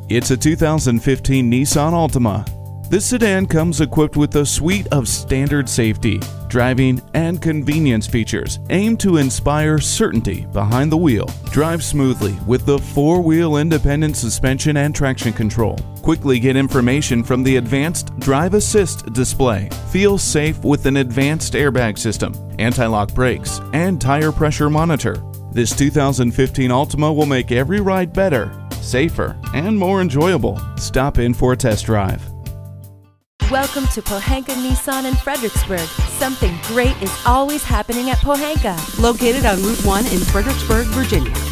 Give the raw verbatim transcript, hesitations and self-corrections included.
It's a two thousand fifteen Nissan Altima. This sedan comes equipped with a suite of standard safety, driving, and convenience features aimed to inspire certainty behind the wheel. Drive smoothly with the four-wheel independent suspension and traction control. Quickly get information from the advanced Drive Assist display. Feel safe with an advanced airbag system, anti-lock brakes, and tire pressure monitor. This two thousand fifteen Altima will make every ride better, safer, and more enjoyable. Stop in for a test drive. Welcome to Pohanka Nissan in Fredericksburg. Something great is always happening at Pohanka. Located on Route one in Fredericksburg, Virginia.